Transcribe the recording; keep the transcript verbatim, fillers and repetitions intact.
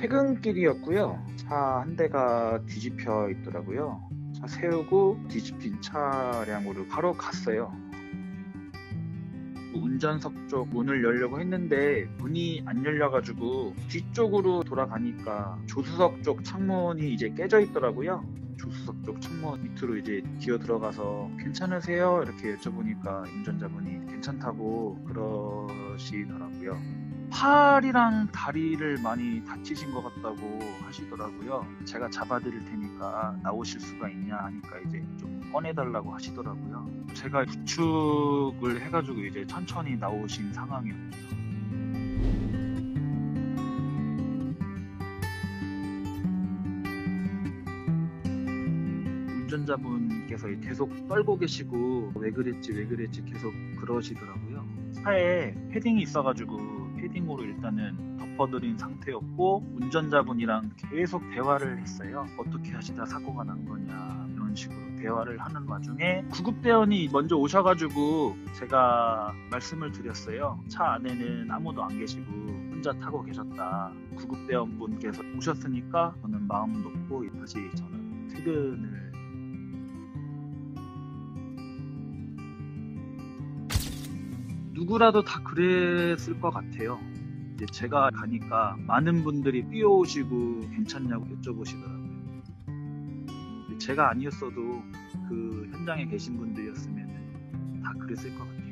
퇴근길이었고요. 차 한 대가 뒤집혀 있더라고요. 차 세우고 뒤집힌 차량으로 바로 갔어요. 운전석 쪽 문을 열려고 했는데 문이 안 열려가지고 뒤쪽으로 돌아가니까 조수석 쪽 창문이 이제 깨져 있더라고요. 조수석 쪽 창문 밑으로 이제 기어 들어가서 괜찮으세요? 이렇게 여쭤보니까 운전자분이 괜찮다고 그러시더라고요. 팔이랑 다리를 많이 다치신 것 같다고 하시더라고요. 제가 잡아드릴 테니까 나오실 수가 있냐 하니까 이제 좀 꺼내달라고 하시더라고요. 제가 부축을 해가지고 이제 천천히 나오신 상황이었죠. 운전자분께서 계속 떨고 계시고 왜 그랬지 왜 그랬지 계속 그러시더라고요. 차에 패딩이 있어가지고 패딩으로 일단은 덮어드린 상태였고 운전자분이랑 계속 대화를 했어요. 어떻게 하시다 사고가 난 거냐 이런 식으로 대화를 하는 와중에 구급대원이 먼저 오셔가지고 제가 말씀을 드렸어요. 차 안에는 아무도 안 계시고 혼자 타고 계셨다. 구급대원분께서 오셨으니까 저는 마음 놓고 다시 저는 퇴근을 누구라도 다 그랬을 것 같아요. 이제 제가 가니까 많은 분들이 뛰어오시고 괜찮냐고 여쭤보시더라고요. 제가 아니었어도 그 현장에 계신 분들이었으면 다 그랬을 것 같아요.